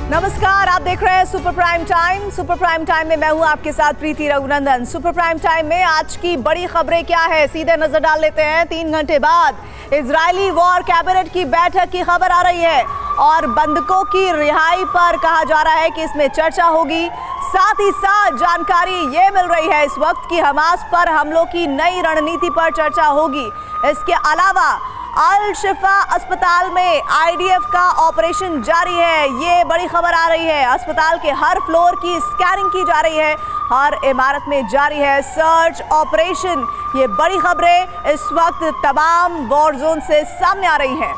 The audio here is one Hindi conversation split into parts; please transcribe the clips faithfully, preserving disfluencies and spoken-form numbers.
नमस्कार, आप देख रहे हैं super prime time. Super prime time में मैं हूं आपके साथ Preeti Raghunandan. Super prime time में आज की बड़ी खबरें क्या है, सीधे नजर डाल लेते हैं। तीन घंटे बाद इजरायली वॉर कैबिनेट की बैठक की खबर आ रही है और बंधकों की रिहाई पर कहा जा रहा है कि इसमें चर्चा होगी। साथ ही साथ जानकारी ये मिल रही है इस वक्त कि हमास पर हमलों की नई रणनीति पर चर्चा होगी। इसके अलावा अल शिफा अस्पताल में आईडीएफ का ऑपरेशन जारी है, ये बड़ी खबर आ रही है। अस्पताल के हर फ्लोर की स्कैनिंग की जा रही है, हर इमारत में जारी है सर्च ऑपरेशन। ये बड़ी खबरें इस वक्त तमाम वॉर जोन से सामने आ रही हैं।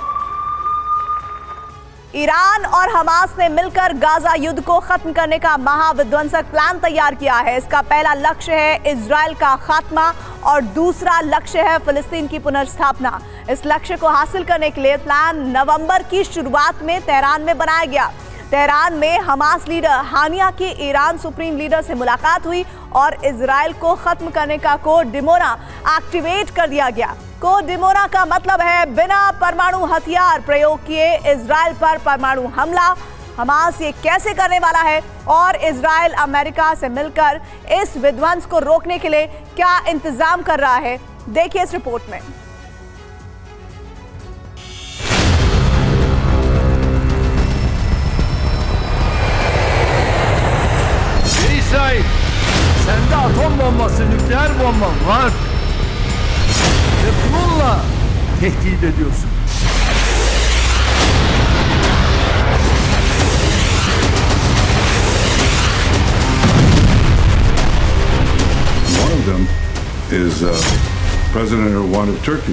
ईरान और हमास ने मिलकर गाजा युद्ध को खत्म करने का महाविध्वंसक प्लान तैयार किया है। इसका पहला लक्ष्य है इजराइल का खात्मा और दूसरा लक्ष्य है फिलिस्तीन की पुनर्स्थापना। इस लक्ष्य को हासिल करने के लिए प्लान नवंबर की शुरुआत में तेहरान में बनाया गया। तेहरान में हमास लीडर हानिया की ईरान सुप्रीम लीडर से मुलाकात हुई और इजराइल को खत्म करने का कोड डिमोना एक्टिवेट कर दिया गया। कोड डिमोना का मतलब है बिना परमाणु हथियार प्रयोग किए इजराइल पर परमाणु हमला। हमास ये कैसे करने वाला है और इजराइल अमेरिका से मिलकर इस विध्वंस को रोकने के लिए क्या इंतजाम कर रहा है, देखिए इस रिपोर्ट में। İsrail, sende atom bombası, nükleer bomba var ve bununla tehdit ediyorsun. One of them is uh, President Erdogan of Turkey.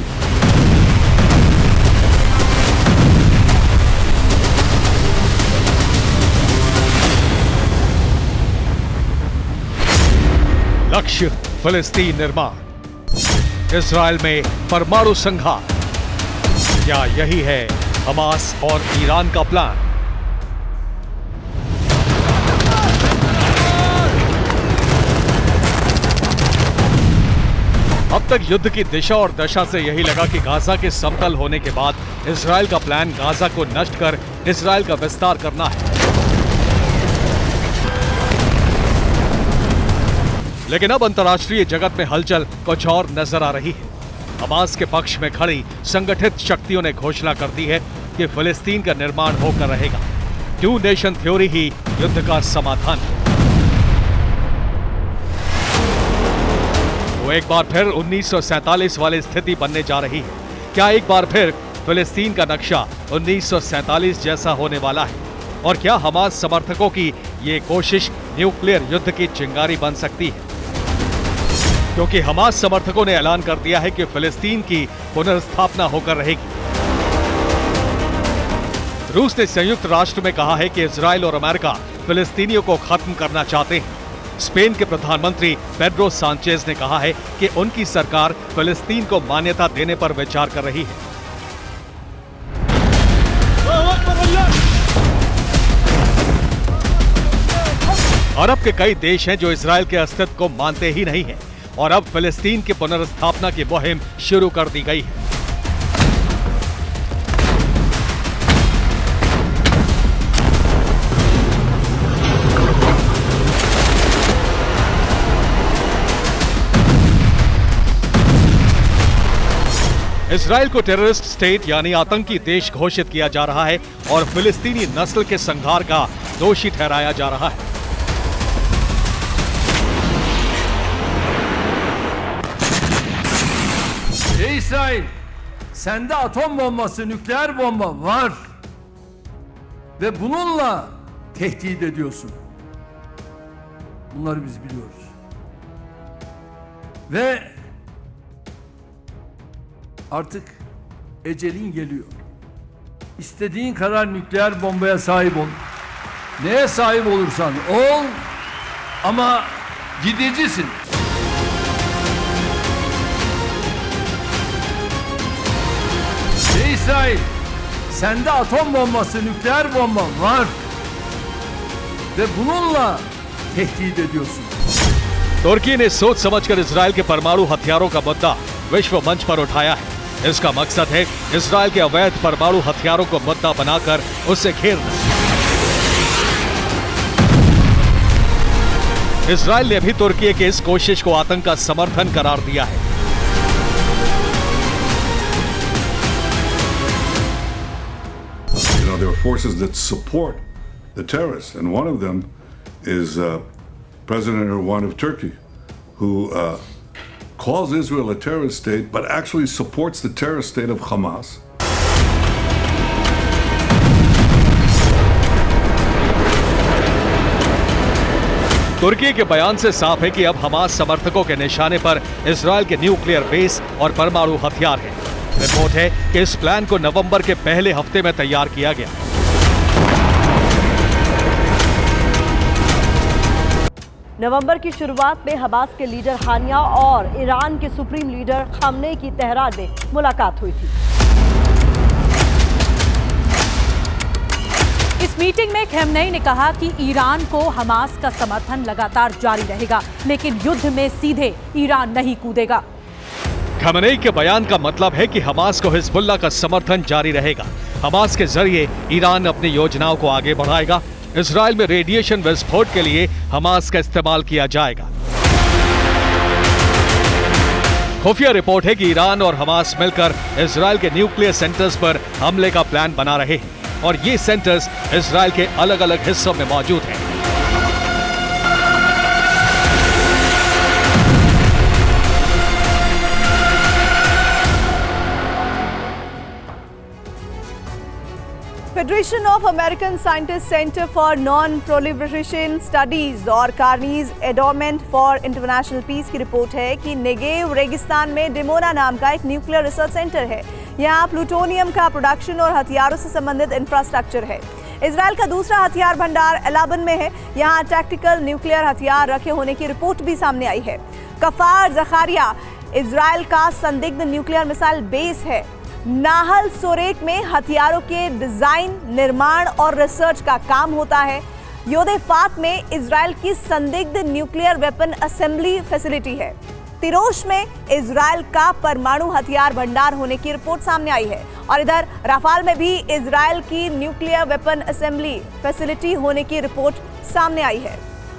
लक्ष्य फिलिस्तीन निर्माण, इजराइल में परमाणु संघार। क्या यही है हमास और ईरान का प्लान? अब तक युद्ध की दिशा और दशा से यही लगा कि गाजा के समतल होने के बाद इजराइल का प्लान गाजा को नष्ट कर इजराइल का विस्तार करना है। लेकिन अब अंतर्राष्ट्रीय जगत में हलचल कुछ और नजर आ रही है। हमास के पक्ष में खड़ी संगठित शक्तियों ने घोषणा कर दी है कि फिलिस्तीन का निर्माण होकर रहेगा। टू नेशन थ्योरी ही युद्ध का समाधान है। वो एक बार फिर उन्नीस सौ सैंतालीस वाली स्थिति बनने जा रही है। क्या एक बार फिर फिलिस्तीन का नक्शा उन्नीस सौ सैंतालीस जैसा होने वाला है? और क्या हमास समर्थकों की ये कोशिश न्यूक्लियर युद्ध की चिंगारी बन सकती है? क्योंकि हमास समर्थकों ने ऐलान कर दिया है कि फिलिस्तीन की पुनर्स्थापना होकर रहेगी। रूस ने संयुक्त राष्ट्र में कहा है कि इजराइल और अमेरिका फिलिस्तीनियों को खत्म करना चाहते हैं। स्पेन के प्रधानमंत्री पेड्रो सांचेज ने कहा है कि उनकी सरकार फिलिस्तीन को मान्यता देने पर विचार कर रही है। अरब के कई देश हैं जो इजराइल के अस्तित्व को मानते ही नहीं हैं और अब फिलिस्तीन की पुनर्स्थापना की मुहिम शुरू कर दी गई है। इजराइल को टेररिस्ट स्टेट यानी आतंकी देश घोषित किया जा रहा है और फिलिस्तीनी नस्ल के संहार का दोषी ठहराया जा रहा है। Ey İsrail, sende atom bombası, nükleer bomba var ve bununla tehdit ediyorsun. Bunları biz biliyoruz. Ve artık ecelin geliyor. İstediğin kadar nükleer bombaya sahip ol. Neye sahip olursan ol ama gidicisin. Ey İsrail, sende atom bombası, nükleer bomba var ve bununla tehdit ediyorsun. तुर्की ने सोच समझकर इजराइल के परमाणु हथियारों का मुद्दा विश्व मंच पर उठाया है। इसका मकसद है इजराइल के अवैध परमाणु हथियारों को मुद्दा बनाकर उसे घेरना। इजराइल ने भी तुर्की की इस कोशिश को आतंक का समर्थन करार दिया है। You know, there are forces that support the terrorists, and one of them is uh, President Erdogan of Turkey, who uh, calls Israel a terrorist state, but actually supports the terrorist state of Hamas. तुर्की के बयान से साफ है कि अब हमास समर्थकों के निशाने पर इजराइल के न्यूक्लियर बेस और परमाणु हथियार हैं। रिपोर्ट है कि इस प्लान को नवंबर के पहले हफ्ते में तैयार किया गया। नवंबर की शुरुआत में हमास के लीडर हानिया और ईरान के सुप्रीम लीडर खामनेई की तेहरान में मुलाकात हुई थी। इस मीटिंग में खामनेई ने कहा कि ईरान को हमास का समर्थन लगातार जारी रहेगा, लेकिन युद्ध में सीधे ईरान नहीं कूदेगा। खामनेई के बयान का मतलब है कि हमास को हिजबुल्लाह का समर्थन जारी रहेगा। हमास के जरिए ईरान अपनी योजनाओं को आगे बढ़ाएगा। इजराइल में रेडिएशन विस्फोट के लिए हमास का इस्तेमाल किया जाएगा। खुफिया रिपोर्ट है कि ईरान और हमास मिलकर इजराइल के न्यूक्लियर सेंटर्स पर हमले का प्लान बना रहे हैं और ये सेंटर्स इजराइल के अलग अलग हिस्सों में मौजूद हैं। Federation of American scientist center for non proliferation studies और Carnegie endowment for international peace की रिपोर्ट है कि नेगेव रेगिस्तान में डिमोना नाम का एक न्यूक्लियर रिसर्च सेंटर है। यहाँ प्लूटोनियम का प्रोडक्शन और हथियारों से संबंधित इंफ्रास्ट्रक्चर है। इजराइल का दूसरा हथियार भंडार एलाबन में है। यहाँ टैक्टिकल न्यूक्लियर हथियार रखे होने की रिपोर्ट भी सामने आई है। कफार जखारिया इजराइल का संदिग्ध न्यूक्लियर मिसाइल बेस है। नाहल सोरेक में हथियारों के डिजाइन, निर्माण और रिसर्च का काम होता है। योदेफात में इजराइल की संदिग्ध न्यूक्लियर वेपन असेंबली फैसिलिटी है। तिरोश में इजराइल का परमाणु हथियार भंडार होने की रिपोर्ट सामने आई है और इधर राफाल में भी इजराइल की न्यूक्लियर वेपन असेंबली फैसिलिटी होने की रिपोर्ट सामने आई है।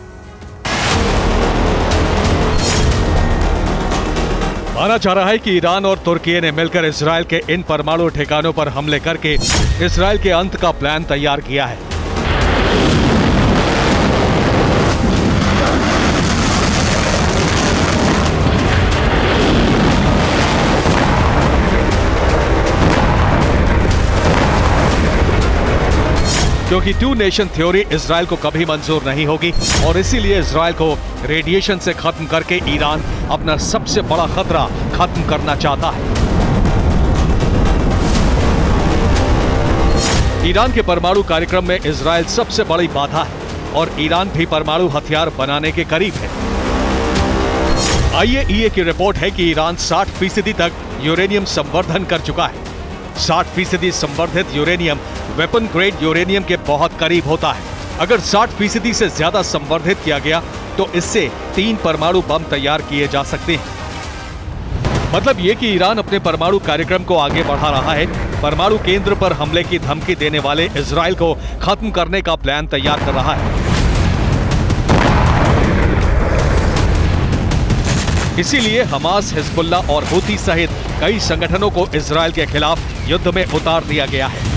माना जा रहा है कि ईरान और तुर्की ने मिलकर इजराइल के इन परमाणु ठिकानों पर हमले करके इजराइल के अंत का प्लान तैयार किया है। क्योंकि टू नेशन थ्योरी इजराइल को कभी मंजूर नहीं होगी और इसीलिए इजराइल को रेडिएशन से खत्म करके ईरान अपना सबसे बड़ा खतरा खत्म करना चाहता है। ईरान के परमाणु कार्यक्रम में इजराइल सबसे बड़ी बाधा है और ईरान भी परमाणु हथियार बनाने के करीब है। आई ए ई ए की रिपोर्ट है कि ईरान साठ फीसदी तक यूरेनियम संवर्धन कर चुका है। साठ फीसदी संवर्धित यूरेनियम वेपन ग्रेड यूरेनियम के बहुत करीब होता है। अगर साठ फीसदी से ज्यादा संवर्धित किया गया तो इससे तीन परमाणु बम तैयार किए जा सकते हैं। मतलब ये कि ईरान अपने परमाणु कार्यक्रम को आगे बढ़ा रहा है। परमाणु केंद्र पर हमले की धमकी देने वाले इजराइल को खत्म करने का प्लान तैयार कर रहा है। इसीलिए हमास, हिजबुल्लाह और हूती सहित कई संगठनों को इजराइल के खिलाफ युद्ध में उतार दिया गया है।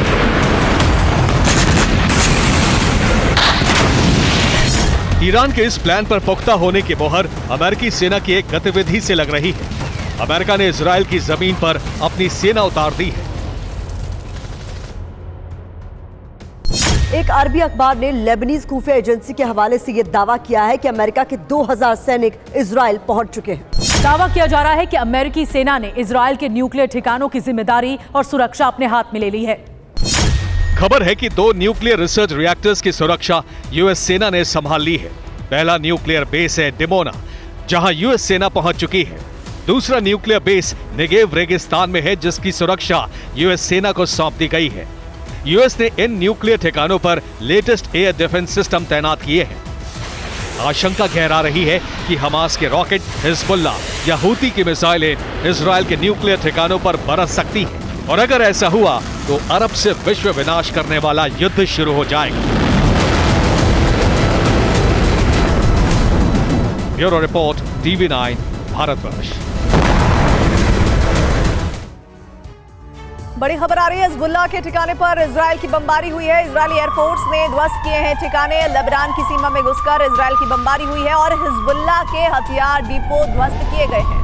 ईरान के इस प्लान पर पुख्ता होने की मोहर अमेरिकी सेना की एक गतिविधि से लग रही है। अमेरिका ने इजराइल की जमीन पर अपनी सेना उतार दी है। एक अरबी अखबार ने लेबनीज खुफिया एजेंसी के हवाले से यह दावा किया है कि अमेरिका के दो हज़ार सैनिक इजराइल पहुंच चुके हैं। दावा किया जा रहा है कि अमेरिकी सेना ने इजराइल के न्यूक्लियर ठिकानों की जिम्मेदारी और सुरक्षा अपने हाथ में ले ली है। खबर है कि दो न्यूक्लियर रिसर्च रिएक्टर्स की सुरक्षा यूएस सेना ने संभाल ली है। पहला न्यूक्लियर बेस है डिमोना, जहां यूएस सेना पहुंच चुकी है। दूसरा न्यूक्लियर बेस नेगेव रेगिस्तान में है, जिसकी सुरक्षा यूएस सेना को सौंप दी गई है। यूएस ने इन न्यूक्लियर ठिकानों पर लेटेस्ट एयर डिफेंस सिस्टम तैनात किए हैं। आशंका गहरा रही है कि हमास के रॉकेट, हिजबुल्लाह या हूती की मिसाइलें इजराइल के न्यूक्लियर ठिकानों पर बरस सकती हैं और अगर ऐसा हुआ तो अरब से विश्व विनाश करने वाला युद्ध शुरू हो जाएगा। Bureau report, TV nine, Bharatvarsh. बड़ी खबर आ रही है, हिजबुल्लाह के ठिकाने पर इजराइल की बमबारी हुई है। इजरायली एयरफोर्स ने ध्वस्त किए हैं ठिकाने। लेबनान की सीमा में घुसकर इजराइल की बमबारी हुई है और हिजबुल्लाह के हथियार डिपो ध्वस्त किए गए हैं।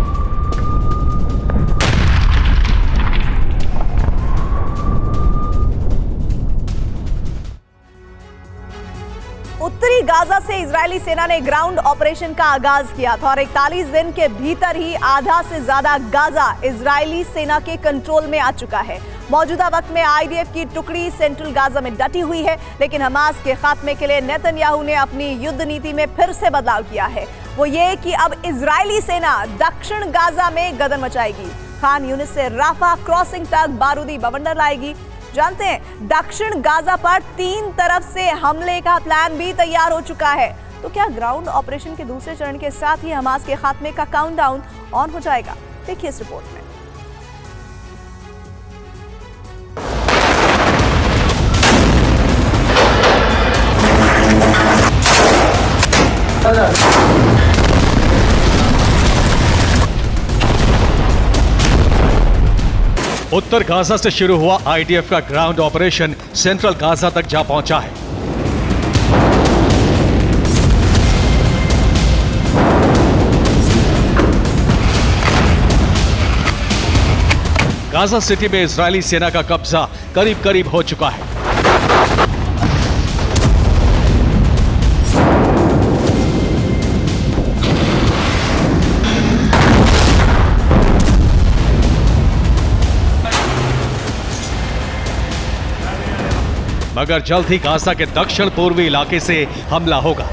उत्तरी गाजा से इजरायली सेना ने ग्राउंड ऑपरेशन का आगाज किया था और इकतालीस दिन के भीतर ही आधा से ज्यादा गाजा इजरायली सेना के कंट्रोल में आ चुका है। मौजूदा वक्त में आईडीएफ की टुकड़ी सेंट्रल गाजा में डटी हुई है, लेकिन हमास के खात्मे के लिए नेतन्याहू ने अपनी युद्ध नीति में फिर से बदलाव किया है। वो ये कि अब इजरायली सेना दक्षिण गाजा में गदर मचाएगी। खान यूनिस से राफा क्रॉसिंग तक बारूदी बवंडर लाएगी। जानते हैं, दक्षिण गाजा पर तीन तरफ से हमले का प्लान भी तैयार हो चुका है। तो क्या ग्राउंड ऑपरेशन के दूसरे चरण के साथ ही हमास के खात्मे का काउंटडाउन ऑन हो जाएगा? देखिए इस रिपोर्ट में। उत्तर गाजा से शुरू हुआ आईडीएफ का ग्राउंड ऑपरेशन सेंट्रल गाजा तक जा पहुंचा है। गाजा सिटी में इजरायली सेना का कब्जा करीब करीब हो चुका है। मगर जल्द ही गाजा के दक्षिण पूर्वी इलाके से हमला होगा।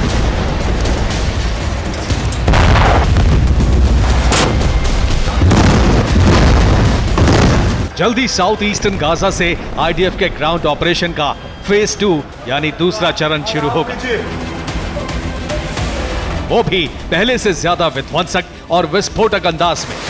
जल्दी साउथ ईस्टर्न गाजा से आईडीएफ के ग्राउंड ऑपरेशन का फेज टू यानी दूसरा चरण शुरू होगा। वो भी पहले से ज्यादा विध्वंसक और विस्फोटक अंदाज में।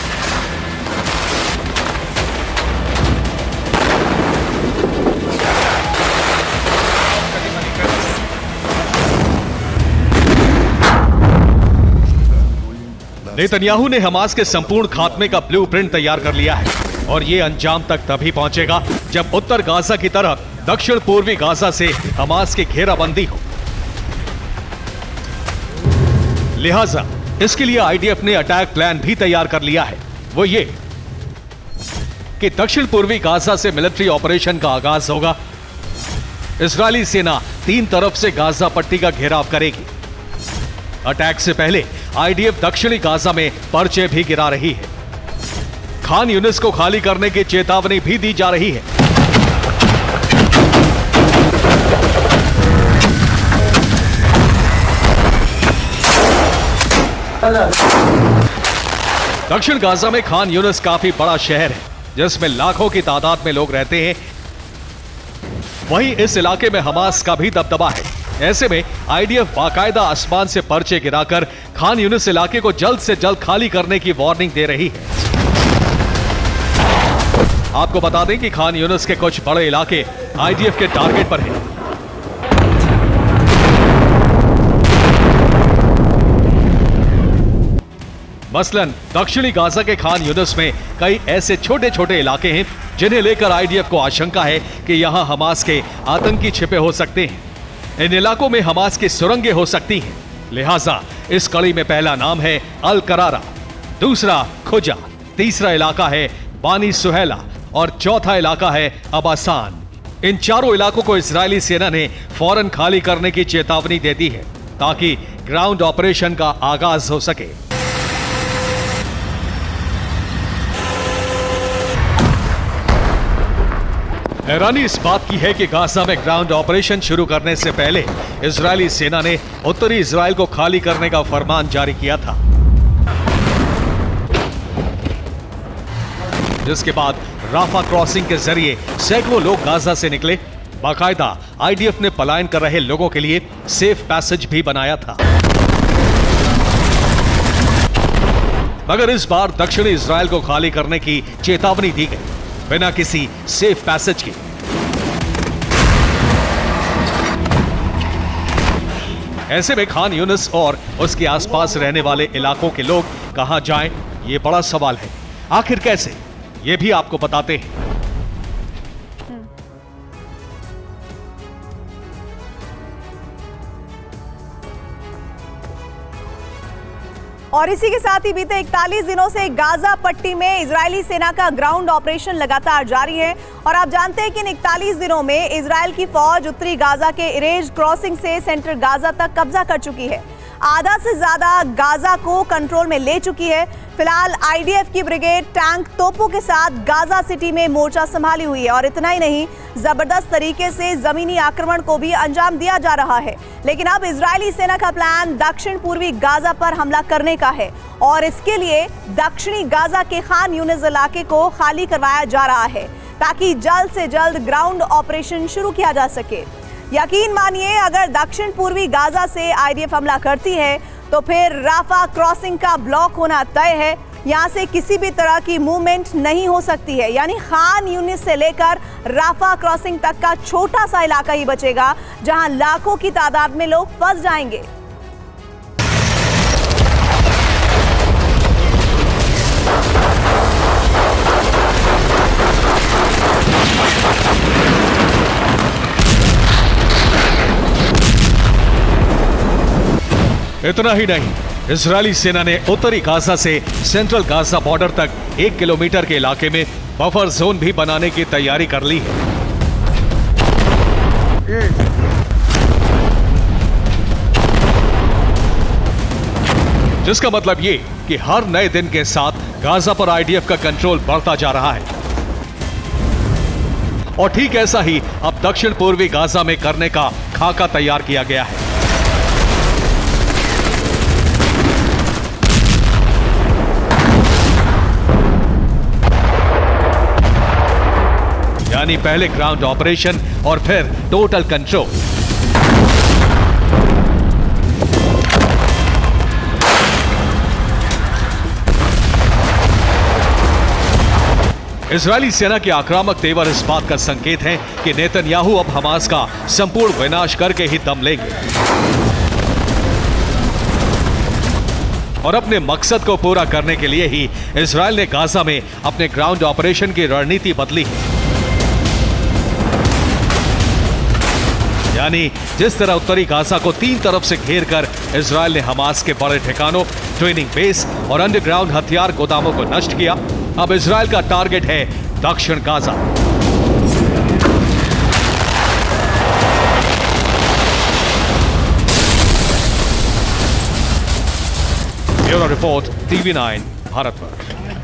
नेतन्याहू ने हमास के संपूर्ण खात्मे का ब्लूप्रिंट तैयार कर लिया है और यह अंजाम तक तभी पहुंचेगा जब उत्तर गाजा की तरफ दक्षिण पूर्वी गाजा से हमास की घेराबंदी हो। लिहाजा इसके लिए आईडीएफ ने अटैक प्लान भी तैयार कर लिया है। वो ये कि दक्षिण पूर्वी गाजा से मिलिट्री ऑपरेशन का आगाज होगा। इजरायली सेना तीन तरफ से गाजा पट्टी का घेराव करेगी। अटैक से पहले आईडीएफ दक्षिणी गाजा में पर्चे भी गिरा रही है। खान यूनिस को खाली करने की चेतावनी भी दी जा रही है। दक्षिण गाजा में खान यूनिस काफी बड़ा शहर है जिसमें लाखों की तादाद में लोग रहते हैं। वहीं इस इलाके में हमास का भी दबदबा है। ऐसे में आईडीएफ बाकायदा आसमान से पर्चे गिराकर खान यूनिस इलाके को जल्द से जल्द खाली करने की वार्निंग दे रही है। आपको बता दें कि खान यूनिस के कुछ बड़े इलाके आईडीएफ के टारगेट पर हैं। मसलन दक्षिणी गाजा के खान यूनिस में कई ऐसे छोटे छोटे इलाके हैं जिन्हें लेकर आईडीएफ को आशंका है कि यहां हमास के आतंकी छिपे हो सकते हैं। इन इलाकों में हमास की सुरंगें हो सकती हैं। लिहाजा इस कड़ी में पहला नाम है अल करारा, दूसरा खुजा, तीसरा इलाका है बानी सुहेला और चौथा इलाका है अबासान। इन चारों इलाकों को इजरायली सेना ने फौरन खाली करने की चेतावनी दे दी है ताकि ग्राउंड ऑपरेशन का आगाज हो सके। हैरानी इस बात की है कि गाजा में ग्राउंड ऑपरेशन शुरू करने से पहले इजरायली सेना ने उत्तरी इजराइल को खाली करने का फरमान जारी किया था, जिसके बाद राफा क्रॉसिंग के जरिए सैकड़ों लोग गाजा से निकले। बाकायदा आईडीएफ ने पलायन कर रहे लोगों के लिए सेफ पैसेज भी बनाया था। मगर इस बार दक्षिणी इजराइल को खाली करने की चेतावनी दी गई बिना किसी सेफ पैसेज के। ऐसे में खान यूनिस और उसके आसपास रहने वाले इलाकों के लोग कहां जाएं, ये बड़ा सवाल है। आखिर कैसे, ये भी आपको बताते हैं। और इसी के साथ ही बीते इकतालीस दिनों से गाजा पट्टी में इजरायली सेना का ग्राउंड ऑपरेशन लगातार जारी है। और आप जानते हैं कि इन इकतालीस दिनों में इजरायल की फौज उत्तरी गाजा के इरेज क्रॉसिंग से सेंट्रल गाजा तक कब्जा कर चुकी है। आधा से ज्यादा गाजा को कंट्रोल में ले चुकी है। फिलहाल आईडीएफ की ब्रिगेड टैंक तोपों के साथ गाजा सिटी में मोर्चा संभाली हुई है। और इतना ही नहीं, जबरदस्त तरीके से जमीनी आक्रमण को भी अंजाम दिया जा रहा है। लेकिन अब इजरायली सेना का प्लान दक्षिण पूर्वी गाजा पर हमला करने का है और इसके लिए दक्षिणी गाजा के खान यूनिस इलाके को खाली करवाया जा रहा है ताकि जल्द से जल्द ग्राउंड ऑपरेशन शुरू किया जा सके। यकीन मानिए, अगर दक्षिण पूर्वी गाजा से आईडीएफ हमला करती है तो फिर राफा क्रॉसिंग का ब्लॉक होना तय है। यहां से किसी भी तरह की मूवमेंट नहीं हो सकती है। यानी खान यूनिस से लेकर राफा क्रॉसिंग तक का छोटा सा इलाका ही बचेगा जहां लाखों की तादाद में लोग फंस जाएंगे। इतना ही नहीं, इजरायली सेना ने उत्तरी गाजा से सेंट्रल गाजा बॉर्डर तक एक किलोमीटर के इलाके में बफर जोन भी बनाने की तैयारी कर ली है। जिसका मतलब ये कि हर नए दिन के साथ गाजा पर आईडीएफ का कंट्रोल बढ़ता जा रहा है। और ठीक ऐसा ही अब दक्षिण पूर्वी गाजा में करने का खाका तैयार किया गया है। यानी पहले ग्राउंड ऑपरेशन और फिर टोटल कंट्रोल। इजरायली सेना के आक्रामक तेवर इस बात का संकेत है कि नेतन्याहू अब हमास का संपूर्ण विनाश करके ही दम लेंगे और अपने मकसद को पूरा करने के लिए ही इजरायल ने गाजा में अपने ग्राउंड ऑपरेशन की रणनीति बदली है। यानी जिस तरह उत्तरी गाजा को तीन तरफ से घेर कर इजरायल ने हमास के बड़े ठिकानों, ट्रेनिंग बेस और अंडरग्राउंड हथियार गोदामों को नष्ट किया, अब इजरायल का टारगेट है दक्षिण Gaza. Bureau report, TV nine, Bharatvarsh.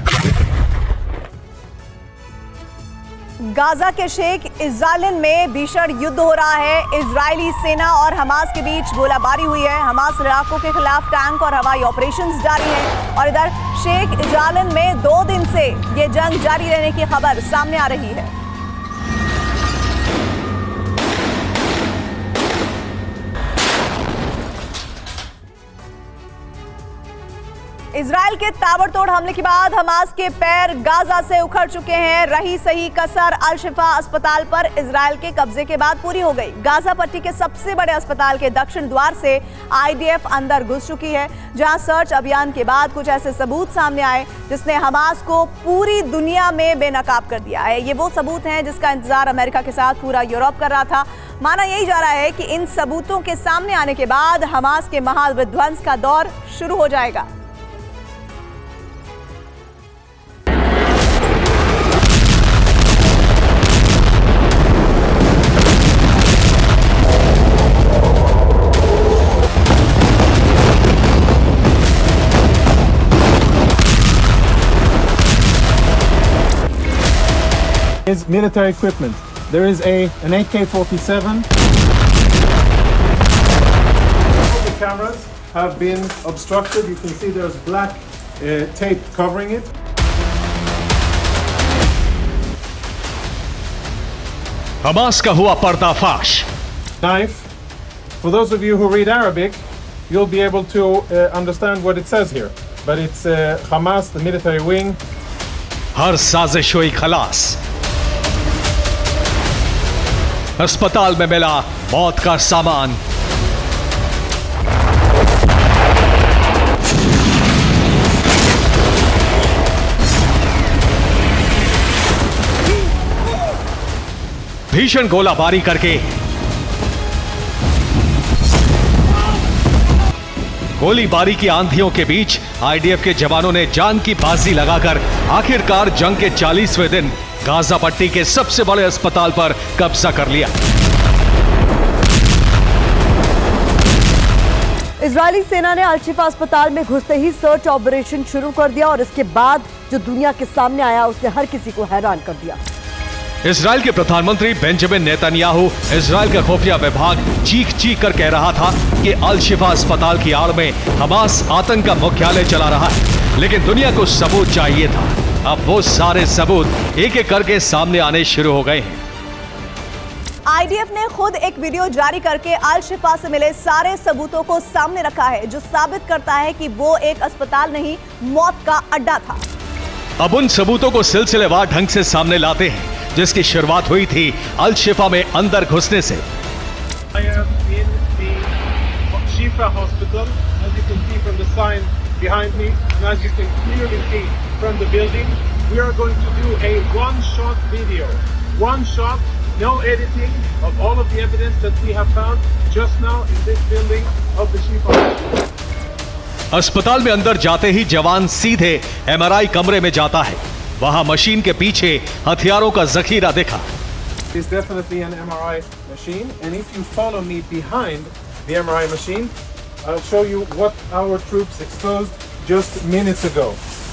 Gaza के शेख इज़ालिन में भीषण युद्ध हो रहा है। इजरायली सेना और हमास के बीच गोलाबारी हुई है। हमास लड़ाकों के खिलाफ टैंक और हवाई ऑपरेशंस जारी हैं और इधर शेख इज़ालिन में दो दिन से ये जंग जारी रहने की खबर सामने आ रही है। इजरायल के ताबड़तोड़ हमले के बाद हमास के पैर गाजा से उखड़ चुके हैं। रही सही कसर अल शिफा अस्पताल पर इजरायल के कब्जे के बाद पूरी हो गई। गाजा पट्टी के सबसे बड़े अस्पताल के दक्षिण द्वार से आईडीएफ अंदर घुस चुकी है, जहां सर्च अभियान के बाद कुछ ऐसे सबूत सामने आए जिसने हमास को पूरी दुनिया में बेनकाब कर दिया है। ये वो सबूत हैं जिसका इंतजार अमेरिका के साथ पूरा यूरोप कर रहा था। माना यही जा रहा है कि इन सबूतों के सामने आने के बाद हमास के महाविध्वंस का दौर शुरू हो जाएगा। Is military equipment. There is a an A K forty-seven. All the cameras have been obstructed. You can see there's black uh, tape covering it. Hamas का हुआ पर्दाफाश। Knife. For those of you who read Arabic, you'll be able to uh, understand what it says here. But it's uh, Hamas, the military wing. हर साजिश हुई खलास। अस्पताल में मिला मौत का सामान। भीषण गोलाबारी करके गोलीबारी की आंधियों के बीच आईडीएफ के जवानों ने जान की बाजी लगाकर आखिरकार जंग के चालीसवें दिन गाजा पट्टी के सबसे बड़े अस्पताल पर कब्जा कर लिया। इजरायली सेना ने अल-शिफा अस्पताल में घुसते ही सर्च ऑपरेशन शुरू कर दिया और इसके बाद जो दुनिया के सामने आया उसने हर किसी को हैरान कर दिया। इजराइल के प्रधानमंत्री बेंजामिन नेतन्याहू इजराइल का खुफिया विभाग चीख चीख कर कह रहा था कि अल-शिफा अस्पताल की आड़ में हमास आतंक का मुख्यालय चला रहा है, लेकिन दुनिया को सबूत चाहिए था। अब वो सारे सबूत एक एक करके सामने आने शुरू हो गए हैं। आईडीएफ ने खुद एक वीडियो जारी करके अल-शिफा से मिले सारे सबूतों को सामने रखा है, जो साबित करता है कि वो एक अस्पताल नहीं, मौत का अड्डा था। अब उन सबूतों को सिलसिलेवार ढंग से सामने लाते हैं, जिसकी शुरुआत हुई थी अल-शिफा में अंदर घुसने से। I am in the Shifa hospital, as you can see from the sign behind me, and as you can clearly see from the building. We are going to do a one-shot video, one shot, no editing of all of the evidence that we have found just now in this building of the Shifa hospital. अस्पताल में अंदर जाते ही जवान सीधे एमआरआई कमरे में जाता है। वहां मशीन के पीछे हथियारों का जखीरा देखा। It's definitely an M R I machine, and if you follow me behind the M R I machine, I'll show you what our troops exposed just minutes ago.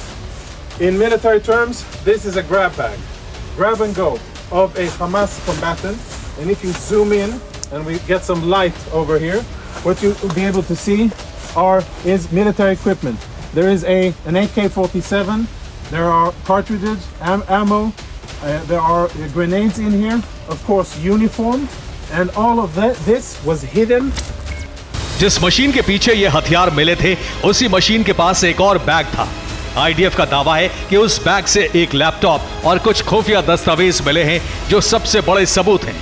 In military terms, this is a grab bag, grab and go of a Hamas combatant. And if you zoom in and we get some light over here, what you will be able to see are is military equipment. There is a an A K forty-seven. There are cartridges, am, ammo. Uh, there are uh, grenades in here. Of course, uniform, and all of that. This was hidden. जिस मशीन के पीछे ये हथियार मिले थे, उसी मशीन के पास एक और बैग था। आईडीएफ का दावा है कि उस बैग से एक लैपटॉप और कुछ खुफिया दस्तावेज मिले हैं, जो सबसे बड़े सबूत हैं।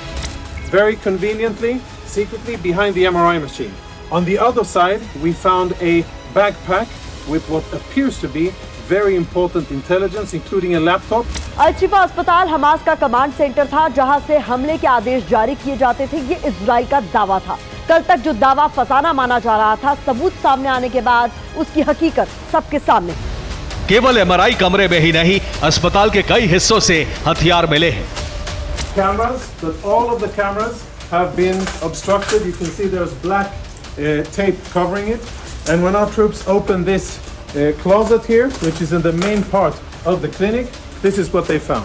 Very conveniently, secretly behind the M R I machine. On the other side, we found a backpack with what appears to be very important intelligence, including a laptop. अल-शिफा अस्पताल हमास का कमांड सेंटर था, जहां से हमले के आदेश जारी किए जाते थे। ये इजराइल का दावा था। कल तक जो दावा फसाना माना जा रहा था, सबूत सामने आने के बाद उसकी हकीकत सबके सामने। केवल एमआरआई कमरे में ही नहीं, अस्पताल के कई हिस्सों से हथियार मिले हैं। Cameras, but all of the cameras have been obstructed. You can see there's black uh, tape covering it. And when our troops opened this uh, closet here, which is in the main part of the clinic, this is what they found.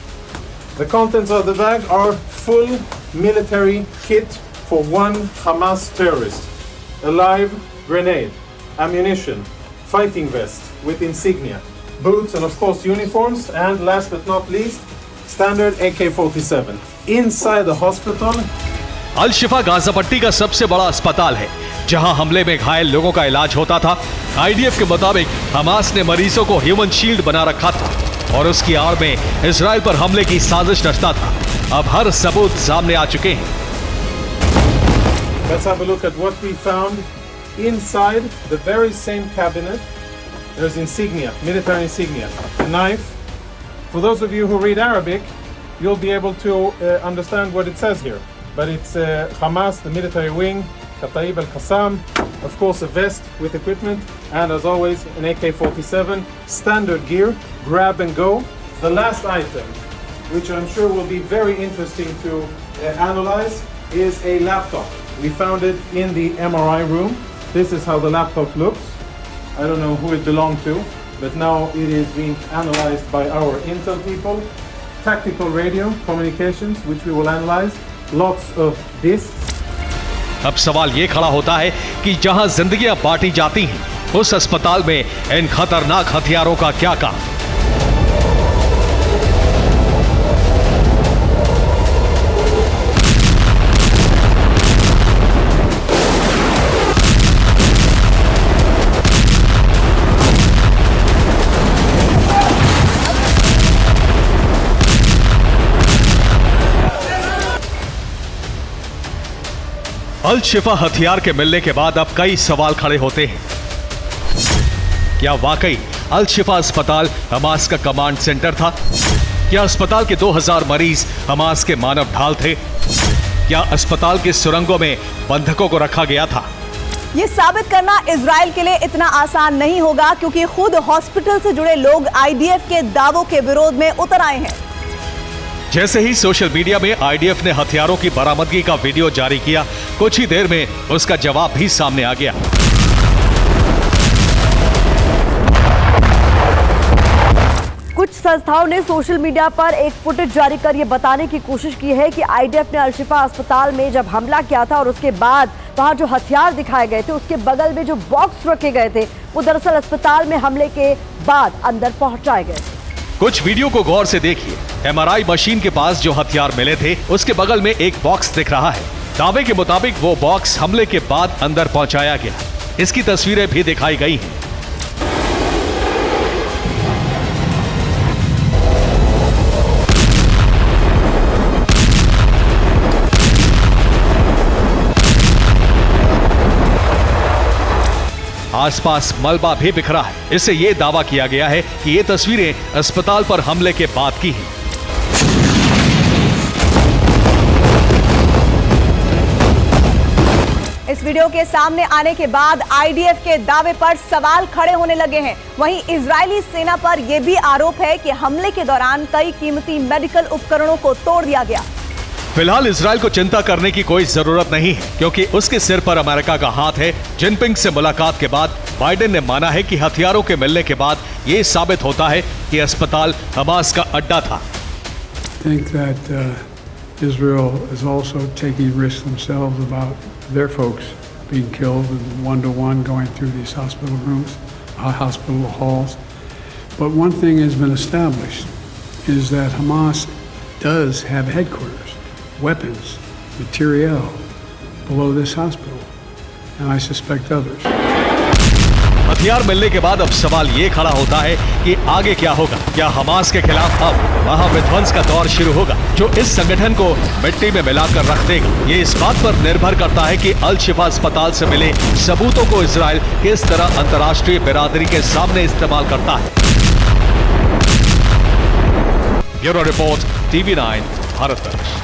The contents of the bag are full military kit for one Hamas terrorist. A live grenade, ammunition, fighting vest with insignia, boots, and of course uniforms, and last but not least, standard A K forty-seven. Inside the hospital, al Shifa Gaza पट्टी का सबसे बड़ा अस्पताल है, जहां हमले में घायल लोगों का इलाज होता था। आईडीएफ के मुताबिक हमास ने मरीजों को ह्यूमन शील्ड बना रखा था और उसकी आड़ में इजराइल पर हमले की साजिश रचता था। अब हर सबूत सामने आ चुके हैं। let's have a look at what we found inside the very same cabinet. There's insignia, military insignia, a knife. For those of you who read Arabic, you'll be able to uh, understand what it says here. But it's uh, Hamas, the military wing, Kataib al-Qassam, of course a vest with equipment, and as always an A K forty-seven, standard gear, grab and go. The last item, which I'm sure will be very interesting to uh, analyze, is a laptop. We found it in the M R I room. This is how the laptop looks. I don't know who it belonged to, but now it is being analyzed by our intel people. Tactical radio communications, which we will analyze. Lots of discs. अब सवाल ये खड़ा होता है कि जहां जिंदगियां बांटी जाती हैं, उस अस्पताल में इन खतरनाक हथियारों का क्या काम? अल-शिफा हथियार के मिलने के बाद अब कई सवाल खड़े होते हैं। क्या वाकई अल-शिफा अस्पताल हमास का कमांड सेंटर था? क्या अस्पताल के दो हज़ार मरीज हमास के मानव ढाल थे? क्या अस्पताल की सुरंगों में बंधकों को रखा गया था? ये साबित करना इजराइल के लिए इतना आसान नहीं होगा, क्योंकि खुद हॉस्पिटल से जुड़े लोग आईडीएफ के दावों के विरोध में उतर आए हैं। जैसे ही सोशल मीडिया में आईडीएफ ने हथियारों की बरामदगी का वीडियो जारी किया, कुछ ही देर में उसका जवाब भी सामने आ गया। कुछ संस्थाओं ने सोशल मीडिया पर एक फुटेज जारी कर यह बताने की कोशिश की है कि आईडीएफ ने अल-शिफा अस्पताल में जब हमला किया था और उसके बाद वहां जो हथियार दिखाए गए थे, उसके बगल में जो बॉक्स रखे गए थे, वो दरअसल अस्पताल में हमले के बाद अंदर पहुंचाए गए थे। कुछ वीडियो को गौर से देखिए। एमआरआई मशीन के पास जो हथियार मिले थे, उसके बगल में एक बॉक्स दिख रहा है। दावे के मुताबिक वो बॉक्स हमले के बाद अंदर पहुंचाया गया। इसकी तस्वीरें भी दिखाई गई हैं। आसपास मलबा भी बिखरा है। इससे यह दावा किया गया है कि ये तस्वीरें अस्पताल पर हमले के बाद की हैं। इस वीडियो के सामने आने के बाद आईडीएफ के दावे पर सवाल खड़े होने लगे हैं। वहीं इजरायली सेना पर यह भी आरोप है कि हमले के दौरान कई कीमती मेडिकल उपकरणों को तोड़ दिया गया। फिलहाल इजराइल को चिंता करने की कोई जरूरत नहीं है, क्योंकि उसके सिर पर अमेरिका का हाथ है। जिनपिंग से मुलाकात के बाद बाइडेन ने माना है कि हथियारों के मिलने के बाद ये साबित होता है कि अस्पताल हमास का अड्डा था। think that uh, Israel is also taking risks themselves about their folks being killed and one-to-one going through these hospital rooms, uh, hospital halls. But one thing has been established is that Hamas does have headquarters, weapons, materiel below this hospital, and I suspect others. हथियार मिलने के बाद अब सवाल ये खड़ा होता है कि आगे क्या होगा। क्या हमास के खिलाफ अब महाविध्वंस का दौर शुरू होगा, जो इस संगठन को मिट्टी में मिलाकर रख देगा? ये इस बात पर निर्भर करता है कि अल-शिफा अस्पताल से मिले सबूतों को इजराइल किस तरह अंतर्राष्ट्रीय बिरादरी के सामने इस्तेमाल करता है। Bureau report, TV nine, Bharatvarsh.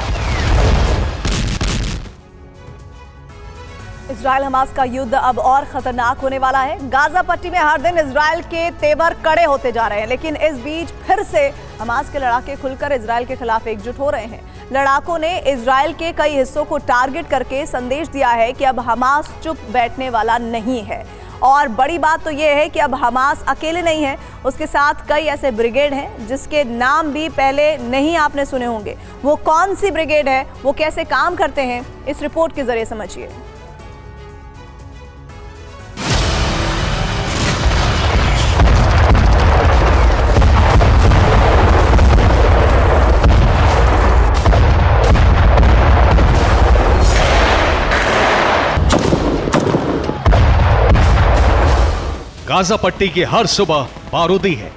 Israel Hamas का युद्ध अब और खतरनाक होने वाला है। गाजा पट्टी में हर दिन इजराइल के तेवर कड़े होते जा रहे हैं, लेकिन इस बीच फिर से हमास के लड़ाके खुलकर इजराइल के खिलाफ एकजुट हो रहे हैं। लड़ाकों ने इजराइल के कई हिस्सों को टारगेट करके संदेश दिया है कि अब हमास चुप बैठने वाला नहीं है। और बड़ी बात तो यह है कि अब हमास अकेले नहीं है, उसके साथ कई ऐसे ब्रिगेड हैं जिसके नाम भी पहले नहीं आपने सुने होंगे। वो कौन सी ब्रिगेड है, वो कैसे काम करते हैं, इस रिपोर्ट के जरिए समझिए। गाजा पट्टी की हर सुबह बारूदी है।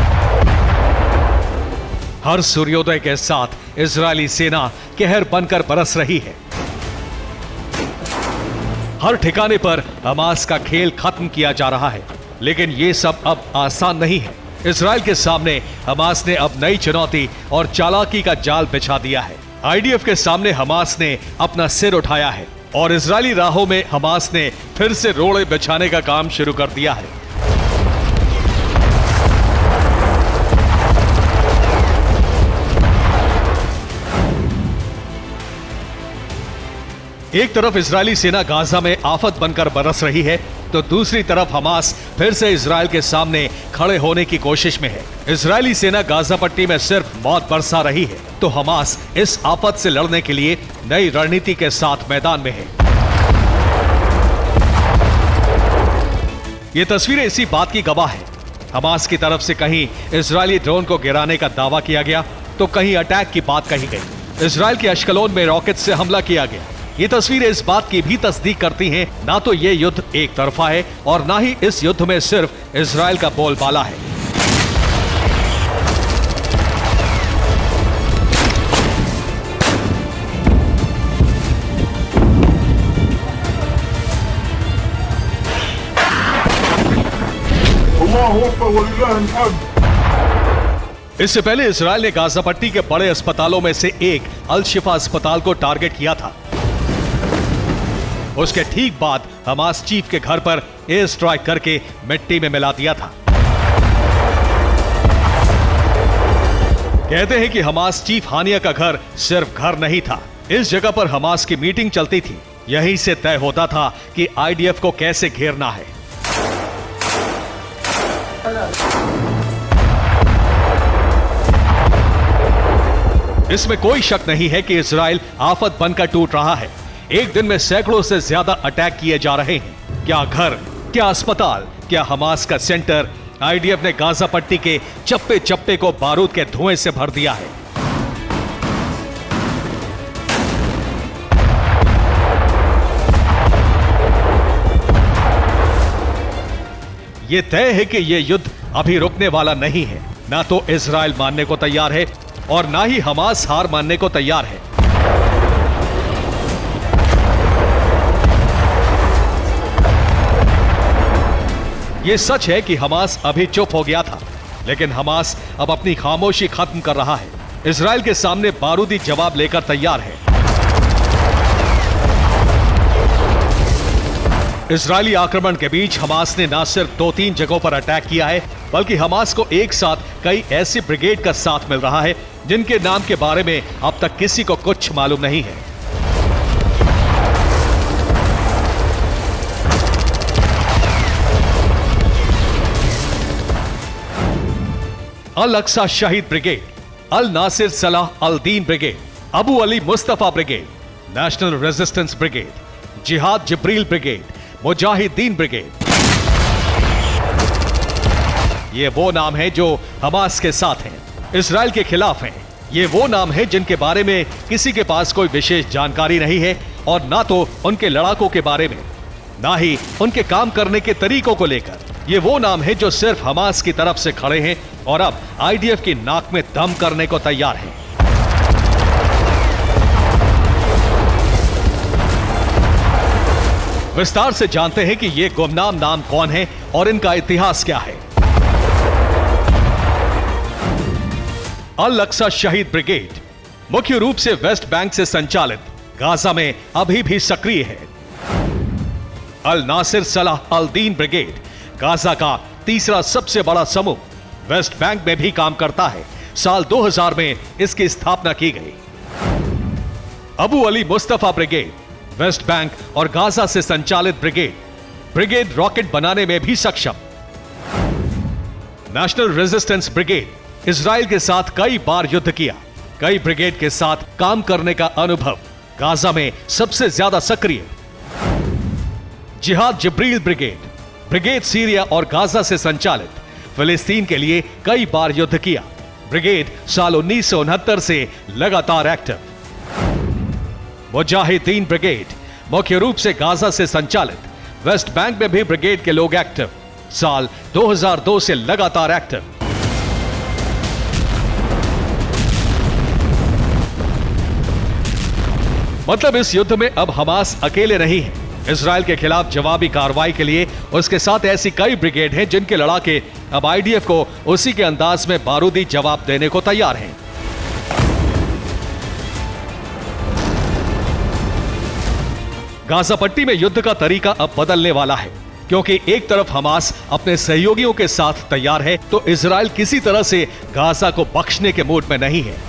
हर सूर्योदय के साथ इजरायली सेना कहर बनकर बरस रही है। हर ठिकाने पर हमास का खेल खत्म किया जा रहा है, लेकिन यह सब अब आसान नहीं है। इजराइल के सामने हमास ने अब नई चुनौती और चालाकी का जाल बिछा दिया है। आईडीएफ के सामने हमास ने अपना सिर उठाया है और इजरायली राहों में हमास ने फिर से रोड़े बिछाने का काम शुरू कर दिया है। एक तरफ इजरायली सेना गाजा में आफत बनकर बरस रही है, तो दूसरी तरफ हमास फिर से इजराइल के सामने खड़े होने की कोशिश में है। इजरायली सेना गाजा पट्टी में सिर्फ मौत बरसा रही है, तो हमास इस आफत से लड़ने के लिए नई रणनीति के साथ मैदान में है। ये तस्वीरें इसी बात की गवाह है। हमास की तरफ से कहीं इजरायली ड्रोन को गिराने का दावा किया गया, तो कहीं अटैक की बात कही गई। इजराइल के अश्कलोन में रॉकेट से हमला किया गया। ये तस्वीरें इस बात की भी तस्दीक करती हैं, ना तो ये युद्ध एक तरफा है और ना ही इस युद्ध में सिर्फ इजराइल का बोलबाला है। इससे पहले इजराइल ने गाजा पट्टी के बड़े अस्पतालों में से एक अल शिफा अस्पताल को टारगेट किया था। उसके ठीक बाद हमास चीफ के घर पर एयर स्ट्राइक करके मिट्टी में मिला दिया था। कहते हैं कि हमास चीफ हानिया का घर सिर्फ घर नहीं था, इस जगह पर हमास की मीटिंग चलती थी। यहीं से तय होता था कि आईडीएफ को कैसे घेरना है। इसमें कोई शक नहीं है कि इजराइल आफत बनकर टूट रहा है। एक दिन में सैकड़ों से ज्यादा अटैक किए जा रहे हैं। क्या घर, क्या अस्पताल, क्या हमास का सेंटर। आईडीएफ ने गाजा पट्टी के चप्पे चप्पे को बारूद के धुएं से भर दिया है। यह तय है कि यह युद्ध अभी रुकने वाला नहीं है। ना तो इजराइल मानने को तैयार है और ना ही हमास हार मानने को तैयार है। यह सच है कि हमास अभी चुप हो गया था, लेकिन हमास अब अपनी खामोशी खत्म कर रहा है। इजराइल के सामने बारूदी जवाब लेकर तैयार है। इजरायली आक्रमण के बीच हमास ने न सिर्फ दो तीन जगहों पर अटैक किया है, बल्कि हमास को एक साथ कई ऐसी ब्रिगेड का साथ मिल रहा है जिनके नाम के बारे में अब तक किसी को कुछ मालूम नहीं है। अल अक्सा शहीद ब्रिगेड, अल Nasir Salah al Din brigade, Abu Ali Mustafa brigade, national resistance brigade, Jihad Jibril brigade, Mujahideen brigade. ये वो नाम है जो हमास के साथ हैं, इजराइल के खिलाफ हैं। ये वो नाम है जिनके बारे में किसी के पास कोई विशेष जानकारी नहीं है, और ना तो उनके लड़ाकों के बारे में, ना ही उनके काम करने के तरीकों को लेकर। ये वो नाम है जो सिर्फ हमास की तरफ से खड़े हैं और अब आईडीएफ की नाक में दम करने को तैयार हैं। विस्तार से जानते हैं कि ये गुमनाम नाम कौन है और इनका इतिहास क्या है। अल अक्सा शहीद ब्रिगेड मुख्य रूप से वेस्ट बैंक से संचालित गाजा में अभी भी सक्रिय है। अल Nasir Salah al Din brigade Gaza का तीसरा सबसे बड़ा समूह, वेस्ट बैंक में भी काम करता है। साल दो हज़ार में इसकी स्थापना की गई। Abu Ali Mustafa brigade West Bank और गाजा से संचालित ब्रिगेड, ब्रिगेड रॉकेट बनाने में भी सक्षम। नेशनल रेजिस्टेंस ब्रिगेड इजराइल के साथ कई बार युद्ध किया, कई ब्रिगेड के साथ काम करने का अनुभव, गाजा में सबसे ज्यादा सक्रिय। Jihad Jibril brigade brigade Syria और गाजा से संचालित, फिलिस्तीन के लिए कई बार युद्ध किया। ब्रिगेड साल उन्नीस सौ उनहत्तर से लगातार एक्टिव। मुजाहिदीन ब्रिगेड मुख्य रूप से गाजा से संचालित, वेस्ट बैंक में भी ब्रिगेड के लोग एक्टिव, साल दो हज़ार दो से लगातार एक्टिव। मतलब इस युद्ध में अब हमास अकेले नहीं है। इजराइल के खिलाफ जवाबी कार्रवाई के लिए उसके साथ ऐसी कई ब्रिगेड हैं जिनके लड़ाके अब आईडीएफ को उसी के अंदाज में बारूदी जवाब देने को तैयार हैं। गाजा पट्टी में युद्ध का तरीका अब बदलने वाला है, क्योंकि एक तरफ हमास अपने सहयोगियों के साथ तैयार है, तो इजराइल किसी तरह से गाजा को बख्शने के मूड में नहीं है।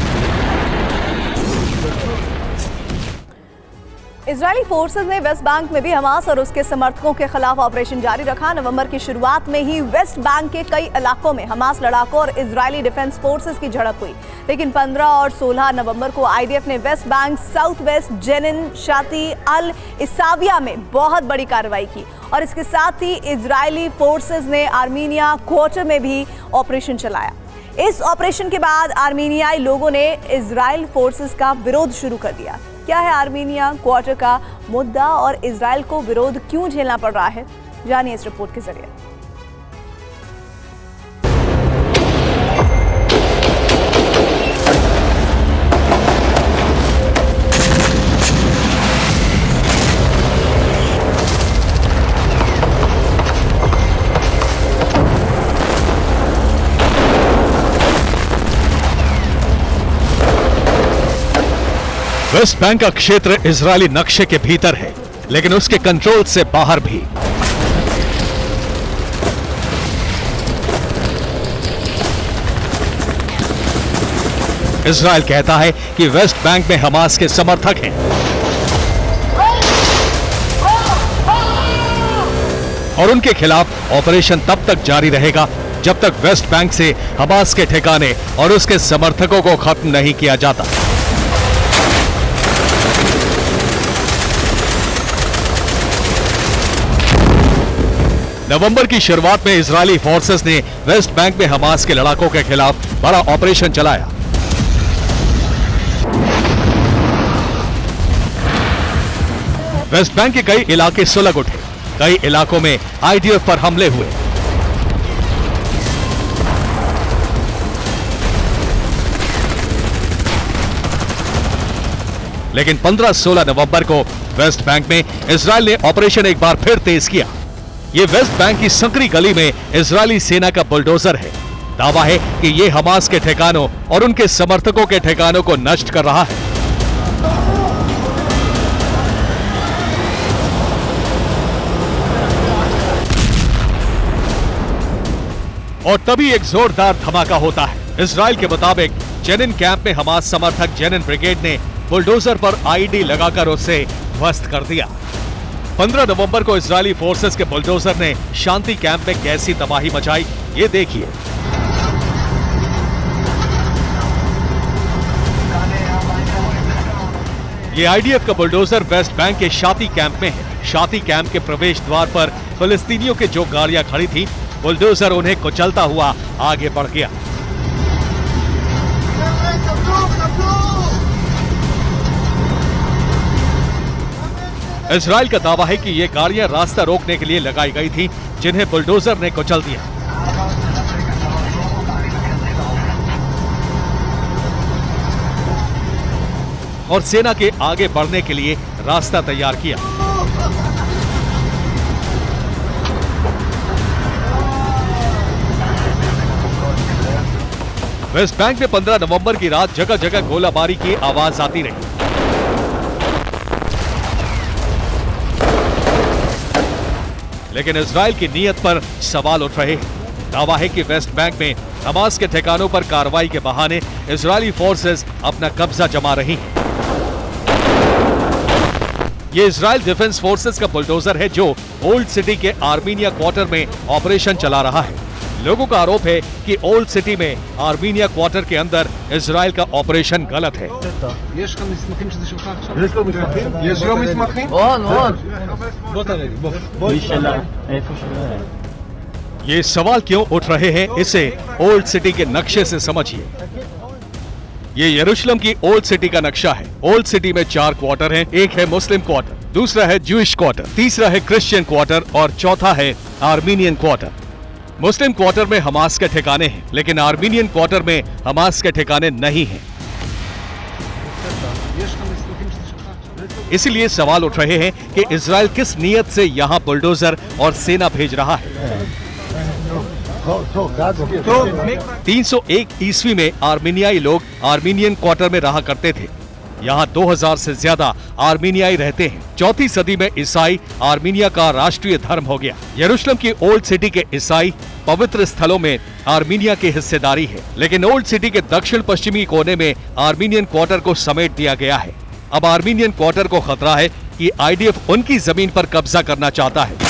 इजरायली फोर्सेस ने वेस्ट बैंक में भी हमास और उसके समर्थकों के खिलाफ ऑपरेशन जारी रखा। नवंबर की शुरुआत में ही वेस्ट बैंक के कई इलाकों में हमास लड़ाकों और इजरायली डिफेंस फोर्सेस की झड़प हुई, लेकिन पंद्रह और सोलह नवंबर को आईडीएफ ने West Bank, south west, Jenin, Shati, al Isawiya में बहुत बड़ी कार्रवाई की, और इसके साथ ही इजरायली फोर्सेस ने आर्मीनिया क्वार्टर में भी ऑपरेशन चलाया। इस ऑपरेशन के बाद आर्मीनियाई लोगों ने इजरायल फोर्सेस का विरोध शुरू कर दिया। क्या है आर्मीनिया क्वार्टर का मुद्दा और इजराइल को विरोध क्यों झेलना पड़ रहा है, जानिए इस रिपोर्ट के जरिए। वेस्ट बैंक का क्षेत्र इजरायली नक्शे के भीतर है, लेकिन उसके कंट्रोल से बाहर भी। इजरायल कहता है कि वेस्ट बैंक में हमास के समर्थक हैं और उनके खिलाफ ऑपरेशन तब तक जारी रहेगा जब तक वेस्ट बैंक से हमास के ठिकाने और उसके समर्थकों को खत्म नहीं किया जाता। नवंबर की शुरुआत में इजरायली फोर्सेस ने वेस्ट बैंक में हमास के लड़ाकों के खिलाफ बड़ा ऑपरेशन चलाया। वेस्ट बैंक के कई इलाके सुलग उठे, कई इलाकों में आईडीएफ पर हमले हुए। लेकिन पंद्रह सोलह नवंबर को वेस्ट बैंक में इजरायल ने ऑपरेशन एक बार फिर तेज किया। यह वेस्ट बैंक की संकरी गली में इजरायली सेना का बुलडोजर है। दावा है कि यह हमास के ठिकानों और उनके समर्थकों के ठिकानों को नष्ट कर रहा है। और तभी एक जोरदार धमाका होता है। इजरायल के मुताबिक जेनिन कैंप में हमास समर्थक जेनिन ब्रिगेड ने बुलडोजर पर आईडी लगाकर उसे ध्वस्त कर दिया। पंद्रह नवंबर को इजरायली फोर्सेस के बुलडोजर ने शांति कैंप में कैसी तबाही मचाई, ये देखिए। ये आईडीएफ का बुलडोजर वेस्ट बैंक के शाती कैंप में है। शाती कैंप के प्रवेश द्वार पर फिलिस्तीनियों की जो गाड़ियां खड़ी थी, बुलडोजर उन्हें कुचलता हुआ आगे बढ़ गया। इजरायल का दावा है कि ये गाड़ियां रास्ता रोकने के लिए लगाई गई थी, जिन्हें बुलडोजर ने कुचल दिया। और सेना के आगे बढ़ने के लिए रास्ता तैयार किया। वेस्ट बैंक में पंद्रह नवंबर की रात जगह जगह गोलाबारी की आवाज आती रही। लेकिन इजरायल की नीयत पर सवाल उठ रहे हैं। दावा है कि वेस्ट बैंक में हमास के ठिकानों पर कार्रवाई के बहाने इजरायली फोर्सेस अपना कब्जा जमा रही हैं। ये इजरायल डिफेंस फोर्सेस का बुलडोजर है जो ओल्ड सिटी के आर्मीनिया क्वार्टर में ऑपरेशन चला रहा है। लोगों का आरोप है कि ओल्ड सिटी में आर्मीनिया क्वार्टर के अंदर इजरायल का ऑपरेशन गलत है। ये सवाल क्यों उठ रहे हैं, इसे ओल्ड सिटी के नक्शे से समझिए। ये यरूशलेम की ओल्ड सिटी का नक्शा है। ओल्ड सिटी में चार क्वार्टर हैं। एक है मुस्लिम क्वार्टर, दूसरा है ज्यूइश क्वार्टर, तीसरा है क्रिश्चियन क्वार्टर और चौथा है आर्मीनियन क्वार्टर। मुस्लिम क्वार्टर में हमास के ठिकाने हैं, लेकिन आर्मीनियन क्वार्टर में हमास के ठिकाने नहीं हैं। इसीलिए सवाल उठ रहे हैं कि इजरायल किस नीयत से यहां बुलडोजर और सेना भेज रहा है। तीन सौ एक ईस्वी में आर्मीनियाई लोग आर्मीनियन क्वार्टर में रहा करते थे। यहाँ दो हज़ार से ज्यादा आर्मीनियाई रहते हैं। चौथी सदी में ईसाई आर्मीनिया का राष्ट्रीय धर्म हो गया। यरूशलेम की ओल्ड सिटी के ईसाई पवित्र स्थलों में आर्मीनिया की हिस्सेदारी है, लेकिन ओल्ड सिटी के दक्षिण पश्चिमी कोने में आर्मीनियन क्वार्टर को समेट दिया गया है। अब आर्मीनियन क्वार्टर को खतरा है कि आईडीएफ उनकी जमीन पर कब्जा करना चाहता है।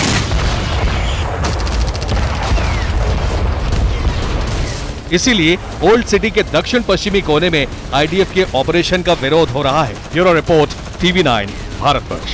इसीलिए ओल्ड सिटी के दक्षिण पश्चिमी कोने में आईडीएफ के ऑपरेशन का विरोध हो रहा है। Bureau report, TV nine, Bharatvarsh.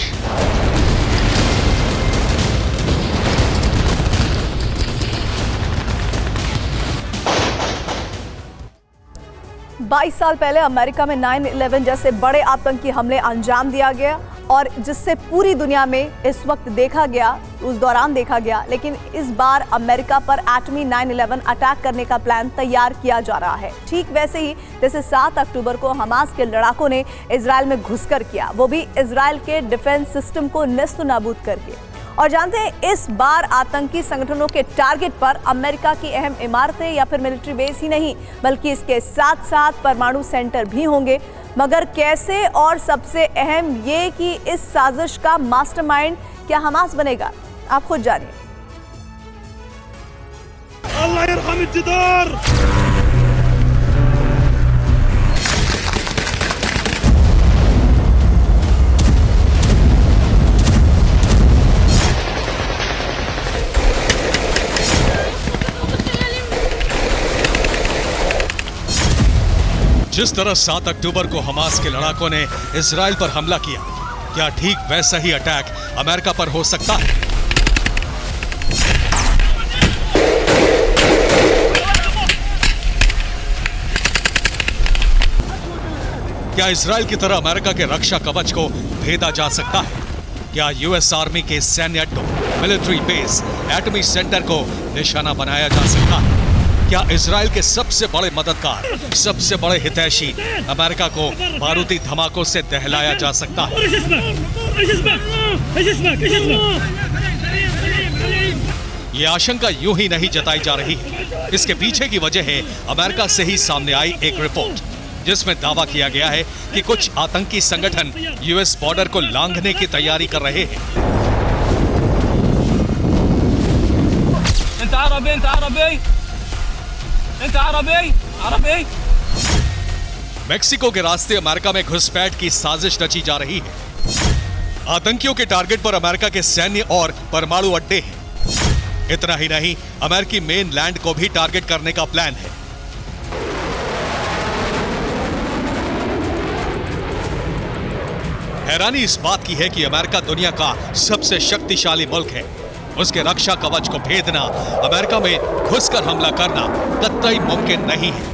बाईस साल पहले अमेरिका में नाइन इलेवन जैसे बड़े आतंकी हमले अंजाम दिया गया और जिससे पूरी दुनिया में इस वक्त देखा गया, उस दौरान देखा गया। लेकिन इस बार अमेरिका पर एटमी नाइन इलेवन अटैक करने का प्लान तैयार किया जा रहा है, ठीक वैसे ही जैसे सात अक्टूबर को हमास के लड़ाकों ने इजरायल में घुसकर किया, वो भी इजरायल के डिफेंस सिस्टम को नेस्तनाबूद करके। और जानते हैं इस बार आतंकी संगठनों के टारगेट पर अमेरिका की अहम इमारतें या फिर मिलिट्री बेस ही नहीं बल्कि इसके साथ साथ परमाणु सेंटर भी होंगे। मगर कैसे, और सबसे अहम ये कि इस साजिश का मास्टरमाइंड क्या हमास बनेगा, आप खुद जानिए। अल्लाह यरहम इज्तिदार। जिस तरह सात अक्टूबर को हमास के लड़ाकों ने इजराइल पर हमला किया, क्या ठीक वैसा ही अटैक अमेरिका पर हो सकता है? क्या इजराइल की तरह अमेरिका के रक्षा कवच को भेदा जा सकता है? क्या यूएस आर्मी के सैन्य अड्डों, मिलिट्री बेस, एटमी सेंटर को निशाना बनाया जा सकता है? क्या इजराइल के सबसे बड़े मददगार, सबसे बड़े हितैषी अमेरिका को बारूदी धमाकों से दहलाया जा सकता है? ये आशंका यूं ही नहीं जताई जा रही है। इसके पीछे की वजह है अमेरिका से ही सामने आई एक रिपोर्ट, जिसमें दावा किया गया है कि कुछ आतंकी संगठन यूएस बॉर्डर को लांघने की तैयारी कर रहे हैं। मेक्सिको के रास्ते अमेरिका में घुसपैठ की साजिश रची जा रही है। आतंकियों के टारगेट पर अमेरिका के सैन्य और परमाणु अड्डे हैं। इतना ही नहीं, अमेरिकी मेन लैंड को भी टारगेट करने का प्लान है। हैरानी इस बात की है कि अमेरिका दुनिया का सबसे शक्तिशाली मुल्क है। उसके रक्षा कवच को भेदना, अमेरिका में घुसकर हमला करना कतई मुमकिन नहीं है।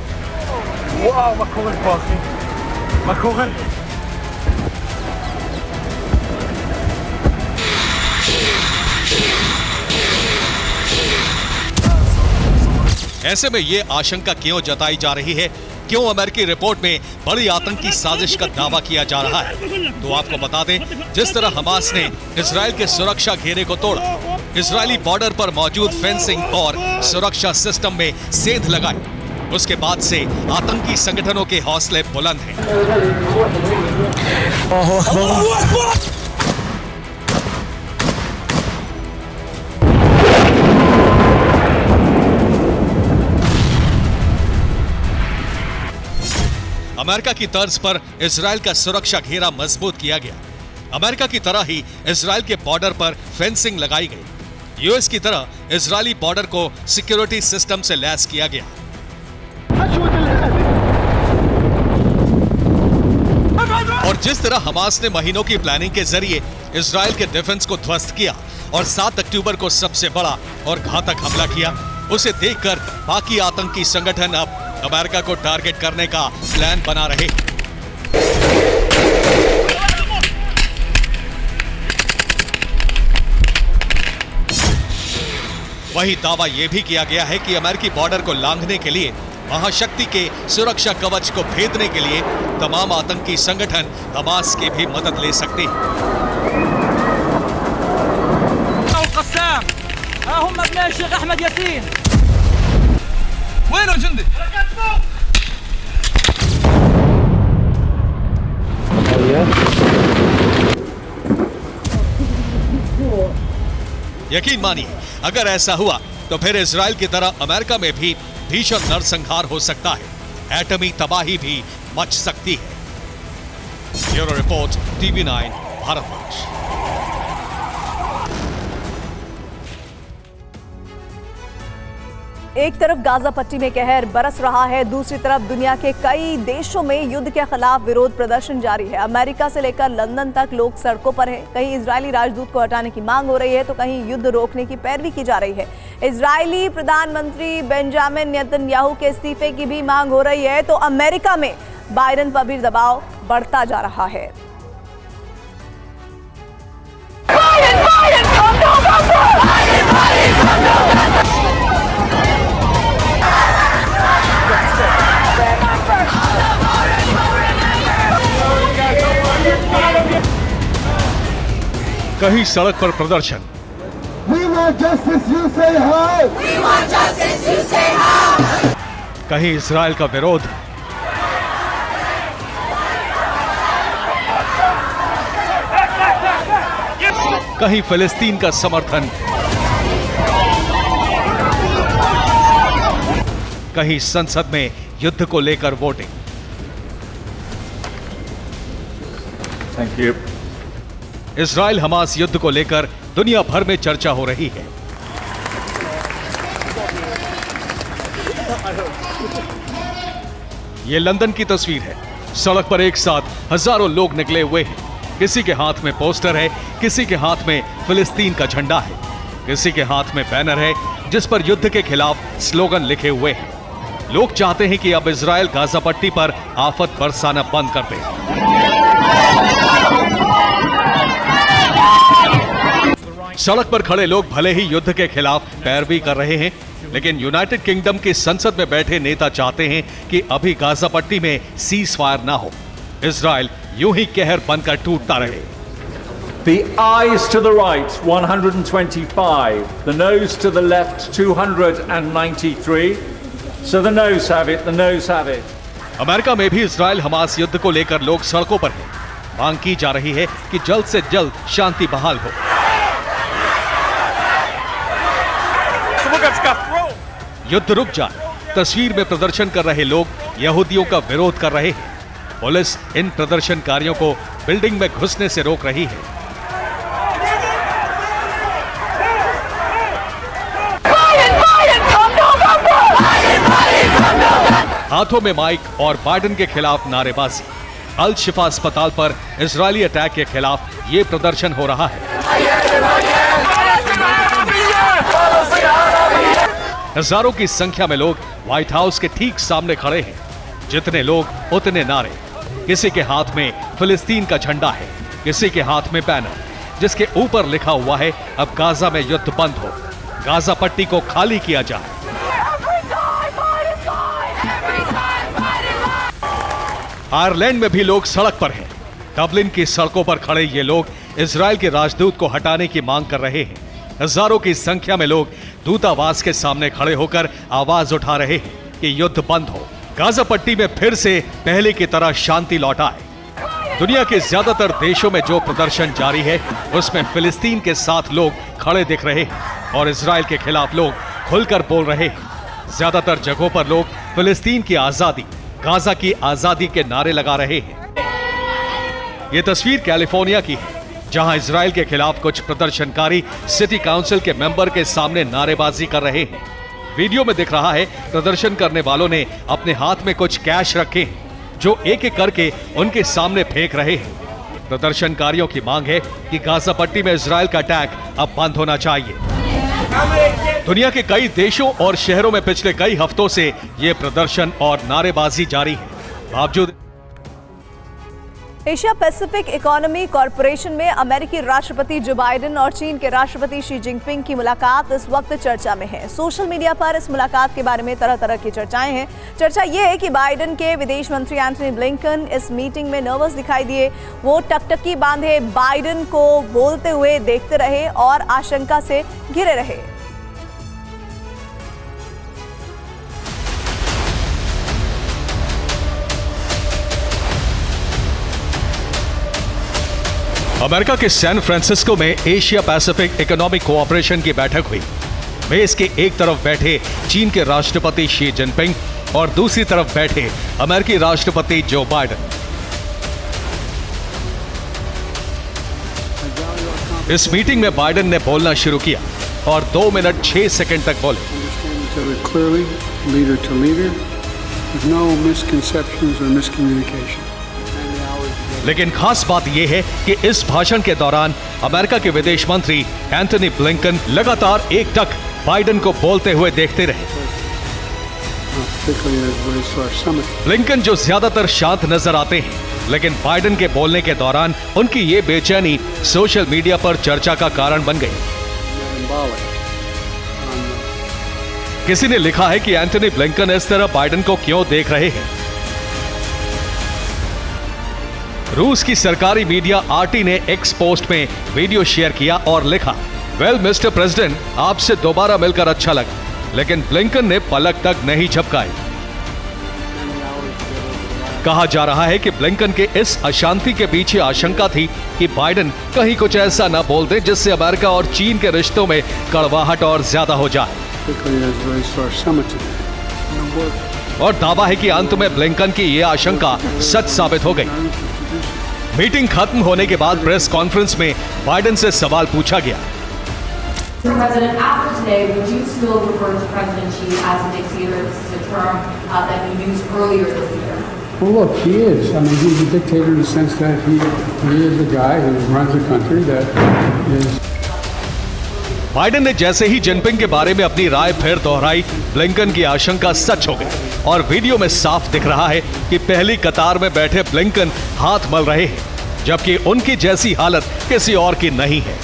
ऐसे में यह आशंका क्यों जताई जा रही है? क्यों अमेरिकी रिपोर्ट में बड़ी आतंकी साजिश का दावा किया जा रहा है? तो आपको बता दें, जिस तरह हमास ने इजराइल के सुरक्षा घेरे को तोड़ा, इजरायली बॉर्डर पर मौजूद फेंसिंग और सुरक्षा सिस्टम में सेंध लगाई, उसके बाद से आतंकी संगठनों के हौसले बुलंद हैं। अमेरिका की तर्ज पर इजराइल का सुरक्षा घेरा मजबूत किया गया। अमेरिका की तरह ही इजराइल के बॉर्डर पर फेंसिंग लगाई गई। यूएस की तरह इजरायली बॉर्डर को सिक्योरिटी सिस्टम से लैस किया गया। और जिस तरह हमास ने महीनों की प्लानिंग के जरिए इजराइल के डिफेंस को ध्वस्त किया और सात अक्टूबर को सबसे बड़ा और घातक हमला किया, उसे देखकर बाकी आतंकी संगठन अब अमेरिका को टारगेट करने का प्लान बना रहे। वही दावा यह भी किया गया है कि अमेरिकी बॉर्डर को लांघने के लिए, महाशक्ति के सुरक्षा कवच को भेदने के लिए तमाम आतंकी संगठन हमास की भी मदद ले सकते हैं। यकीन मानिए, अगर ऐसा हुआ तो फिर इजराइल की तरह अमेरिका में भी भीषण नरसंहार हो सकता है। एटमी तबाही भी मच सकती है। Bureau report, TV nine, Bharatvarsh. एक तरफ गाजा पट्टी में कहर बरस रहा है, दूसरी तरफ दुनिया के कई देशों में युद्ध के खिलाफ विरोध प्रदर्शन जारी है। अमेरिका से लेकर लंदन तक लोग सड़कों पर हैं। कहीं इजरायली राजदूत को हटाने की मांग हो रही है तो कहीं युद्ध रोकने की पैरवी की जा रही है। इजरायली प्रधानमंत्री बेंजामिन नेतन्याहू के इस्तीफे की भी मांग हो रही है तो अमेरिका में बाइडेन पर भी दबाव बढ़ता जा रहा है। कहीं सड़क पर प्रदर्शन, want justice, you say how. We want justice, you say how. कहीं इजराइल का विरोध, कहीं फिलिस्तीन का समर्थन, कहीं संसद में युद्ध को लेकर voting. Thank you. Israel Hamas युद्ध को लेकर दुनिया भर में चर्चा हो रही है। यह लंदन की तस्वीर है। सड़क पर एक साथ हजारों लोग निकले हुए हैं। किसी के हाथ में पोस्टर है, किसी के हाथ में फिलिस्तीन का झंडा है, किसी के हाथ में बैनर है जिस पर युद्ध के खिलाफ स्लोगन लिखे हुए हैं। लोग चाहते हैं कि अब इजराइल गाजा पट्टी पर आफत बरसाना बंद कर दे। सड़क पर खड़े लोग भले ही युद्ध के खिलाफ पैरवी कर रहे हैं, लेकिन यूनाइटेड किंगडम की संसद में बैठे नेता चाहते हैं कि अभी गाजा पट्टी में सीज फायर ना हो, इजराइल यूं ही कहर बनकर टूटता रहे। The ayes to the right, one hundred twenty-five. The noes to the left, two hundred ninety-three. So the noes have it, the noes have it. America में भी इजराइल हमास युद्ध को लेकर लोग सड़कों पर हैं। मांग की जा रही है कि जल्द से जल्द शांति बहाल हो। युद्ध रुक जाए। तस्वीर में प्रदर्शन कर रहे लोग यहूदियों का विरोध कर रहे हैं। पुलिस इन प्रदर्शनकारियों को बिल्डिंग में घुसने से रोक रही है। हाथों में माइक और बाइडेन के खिलाफ नारेबाजी। अल शिफा अस्पताल पर इजरायली अटैक के खिलाफ ये प्रदर्शन हो रहा है। हजारों की संख्या में लोग व्हाइट हाउस के ठीक सामने खड़े हैं। जितने लोग उतने नारे। किसी के हाथ में फिलिस्तीन का झंडा है, किसी के हाथ में बैनर जिसके ऊपर लिखा हुआ है अब गाजा में युद्ध बंद हो, गाजा पट्टी को खाली किया जाए। आयरलैंड में भी लोग सड़क पर हैं। डबलिन की सड़कों पर खड़े ये लोग इजराइल के राजदूत को हटाने की मांग कर रहे हैं। हजारों की संख्या में लोग दूतावास के सामने खड़े होकर आवाज उठा रहे हैं कि युद्ध बंद हो, गाजा पट्टी में फिर से पहले की तरह शांति लौट आए। दुनिया के ज्यादातर देशों में जो प्रदर्शन जारी है उसमें फिलिस्तीन के साथ लोग खड़े दिख रहे हैं और इजराइल के खिलाफ लोग खुलकर बोल रहे हैं। ज्यादातर जगहों पर लोग फिलिस्तीन की आजादी, गाजा की आजादी के नारे लगा रहे हैं। यह तस्वीर कैलिफोर्निया की है, जहां इजराइल के खिलाफ कुछ प्रदर्शनकारी सिटी काउंसिल के मेंबर के सामने नारेबाजी कर रहे हैं। वीडियो में दिख रहा है प्रदर्शन करने वालों ने अपने हाथ में कुछ कैश रखे हैं जो एक एक करके उनके सामने फेंक रहे हैं। प्रदर्शनकारियों की मांग है कि गाजा पट्टी में इजराइल का अटैक अब बंद होना चाहिए। दुनिया के कई देशों और शहरों में पिछले कई हफ्तों से यह प्रदर्शन और नारेबाजी जारी है। बावजूद एशिया पैसिफिक इकोनॉमी कॉरपोरेशन में अमेरिकी राष्ट्रपति जो बाइडेन और चीन के राष्ट्रपति शी जिनपिंग की मुलाकात इस वक्त चर्चा में है। सोशल मीडिया पर इस मुलाकात के बारे में तरह तरह की चर्चाएं हैं। चर्चा यह है कि बाइडेन के विदेश मंत्री एंथनी ब्लिंकन इस मीटिंग में नर्वस दिखाई दिए। वो टकटकी बांधे बाइडेन को बोलते हुए देखते रहे और आशंका से घिरे रहे। अमेरिका के सैन फ्रांसिस्को में एशिया पैसिफिक इकोनॉमिक कोऑपरेशन की बैठक हुई। मेज के एक तरफ बैठे चीन के राष्ट्रपति शी जिनपिंग और दूसरी तरफ बैठे अमेरिकी राष्ट्रपति जो बाइडेन। इस मीटिंग में बाइडेन ने बोलना शुरू किया और दो मिनट छह सेकंड तक बोले। लेकिन खास बात यह है कि इस भाषण के दौरान अमेरिका के विदेश मंत्री एंथनी ब्लिंकन लगातार एक टक बाइडेन को बोलते हुए देखते रहे। ब्लिंकन जो ज्यादातर शांत नजर आते हैं, लेकिन बाइडेन के बोलने के दौरान उनकी ये बेचैनी सोशल मीडिया पर चर्चा का कारण बन गई। किसी ने लिखा है कि एंथनी ब्लिंकन इस तरह बाइडेन को क्यों देख रहे हैं। रूस की सरकारी मीडिया आरटी ने एक्स पोस्ट में वीडियो शेयर किया और लिखा, वेल मिस्टर प्रेसिडेंट, आपसे दोबारा मिलकर अच्छा लगा, लेकिन ब्लिंकन ने पलक तक नहीं झपकाई। कहा जा रहा है कि ब्लिंकन के इस अशांति के पीछे आशंका थी कि बाइडेन कहीं कुछ ऐसा न बोल दे जिससे अमेरिका और चीन के रिश्तों में कड़वाहट और ज्यादा हो जाए। और दावा है कि अंत में ब्लिंकन की यह आशंका सच साबित हो गई। मीटिंग खत्म होने के बाद प्रेस कॉन्फ्रेंस में बाइडेन से सवाल पूछा गया। Mister President, after today, would you still refer to President Xi as a dictator? This is a term uh, that you used earlier this year. Well, look, he is. I mean, he's a dictator in the sense that he he is a guy who runs a country that is. Biden ने जैसे ही जिनपिंग के बारे में अपनी राय फिर दोहराई, ब्लिंकन की आशंका सच हो गई और वीडियो में साफ दिख रहा है कि पहली कतार में बैठे ब्लिंकन हाथ मल रहे हैं, जबकि उनकी जैसी हालत किसी और की नहीं है।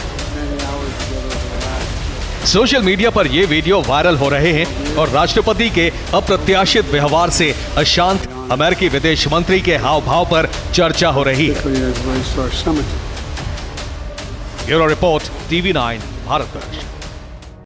सोशल मीडिया पर यह वीडियो वायरल हो रहे हैं और राष्ट्रपति के अप्रत्याशित व्यवहार से अशांत अमेरिकी विदेश मंत्री के हाव भाव पर चर्चा हो रही है। Bureau report, TV nine, Bharatvarsh.